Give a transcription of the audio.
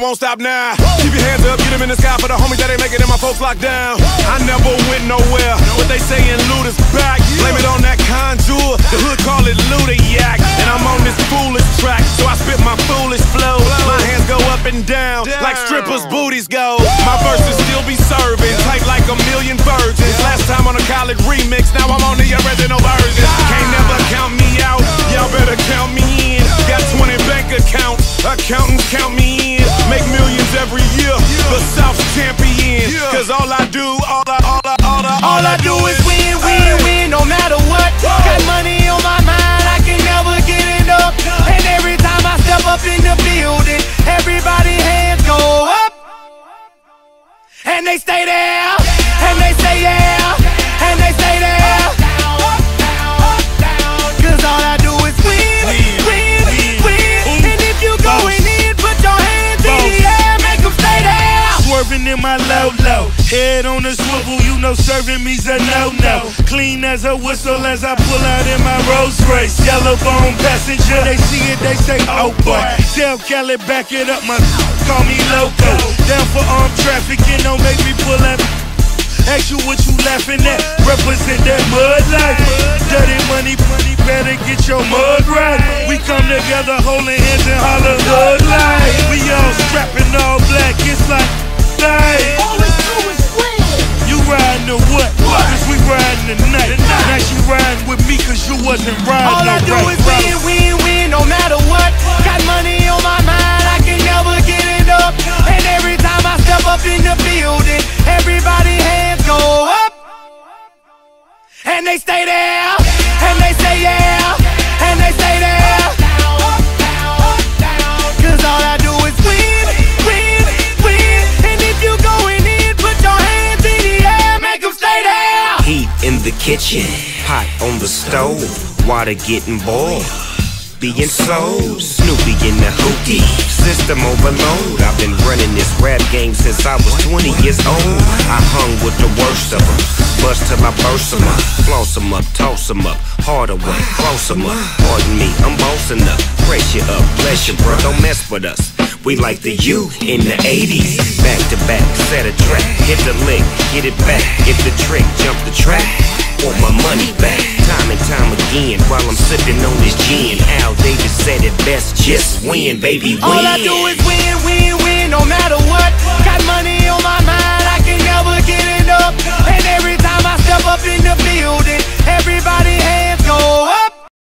won't stop now. Keep your hands up, get them in the sky for the homies that ain't making it, my folks locked down. I never went nowhere, but they saying loot is back. Blame it on that contour, the hood call it Ludiac. And I'm on this foolish track, so I spit my foolish flow. My hands go up and down, like strippers' booties go. My verses still be serving, tight like a million virgins. Last time on a college remix, now I'm on the original version. Can't never count me out, y'all better count me in. Got 20 bank accounts, accountants count me in. Make millions every year, the South's champion. Cause all I do is win, win, win, no matter what. Got money on my mind, I can never get enough. And every time I step up in the building, everybody hands go up. And they stay there, and they say yeah, and they stay there. Cause all I do is win, win, win. And if you going in, put your hands in the air, make them stay there. Swerving in my low-low, head on the swivel, you know serving me's a no-no. Clean as a whistle as I pull out in my Rolls Royce. Yellow bone passenger, they see it, they say, oh boy. Tell Cali, back it up, my call me loco. Down for armed trafficking, don't make me pull up. Ask you what you laughing at, represent that mud life. Dirty money, better get your mud right. We come together holding hands and holler hood life. We all strapping all black, it's like life. All we do is win. You riding or what? Cause we riding tonight. Now she riding with me cause you wasn't riding. All I do is win, win, win, no matter what. Got money on my mind, I can never get it up. And every time I step up in the building, everybody hands go up. And they stay there, and they say yeah, and they stay there. Cause all I do is win, win, win. And if you going in, put your hands in the air, make them stay there. Heat in the kitchen, hot on the stove, water getting boiled. Being sold, Snoopy in the hootie, system overload. I've been running this rap game since I was 20 years old. I hung with the worst of them, bust till I burst them up. Floss them up, toss them up, harder way, close them up. Pardon me, I'm bossing up, brace you up, bless you bro, don't mess with us. We like the U in the 80s, back to back, set a track, hit the lick, get it back, get the trick, jump the track. Want my money back, time and time again, while I'm sipping on this gin. Al Davis said it best, just win, baby, win. All I do is win, win, win, no matter what. Got money on my mind, I can never get it up. And every time I step up in the building, everybody hands go up.